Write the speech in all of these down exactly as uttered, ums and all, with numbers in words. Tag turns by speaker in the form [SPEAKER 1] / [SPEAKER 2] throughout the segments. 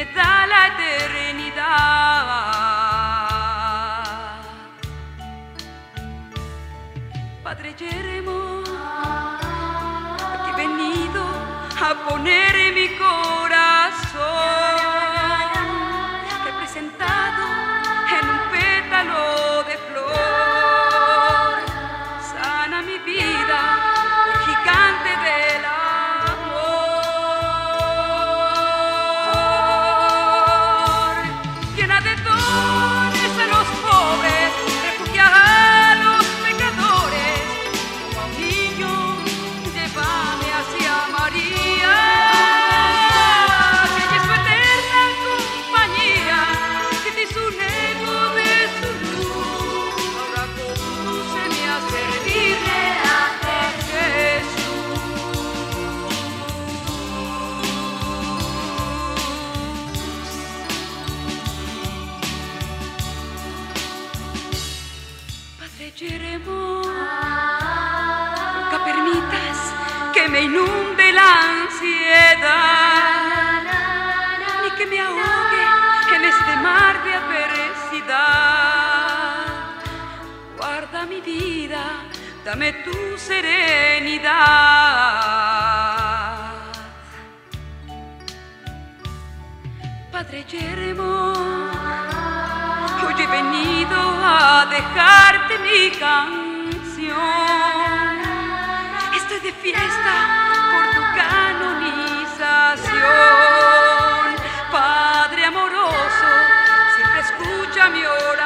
[SPEAKER 1] da la eternidad. Padre yermo, aquí he venido a poner mi corazón, representado en un pétalo de flor. Sana mi vida, oh gigante del amor. Llena de dones a los pobres, refugia a los pecadores. Como a un niño, llévame hacia María, que ella es su eterna compañía, que te hizo un eco de su luz. Ahora condúceme a servirle ante Jesús. Padre yermo, nunca permitas que me inunde la ansiedad, ni que me ahogue en este mar de adversidad. Guarda mi vida, dame tu serenidad. Padre yermo, hoy he venido a dejarte mi canción. Estoy de fiesta por tu canonización. Padre amoroso, siempre escucha mi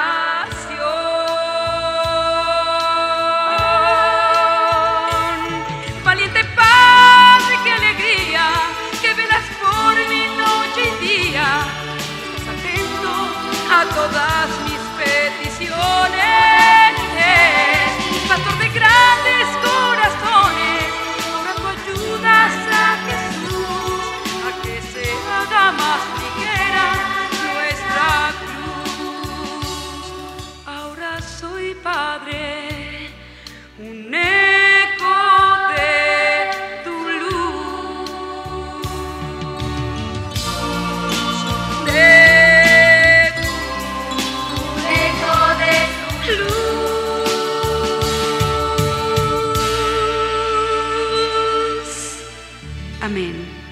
[SPEAKER 1] oración. Valiente Padre, qué alegría, que velas por mi noche y día. Estás atento a todas mis peticiones. Pastor de grandes corazones, ahora tú ayudas a Jesús a que se haga más ligera nuestra cruz. Ahora soy, Padre, un eco de tu luz, de
[SPEAKER 2] Eco de
[SPEAKER 1] tu luz. Amén.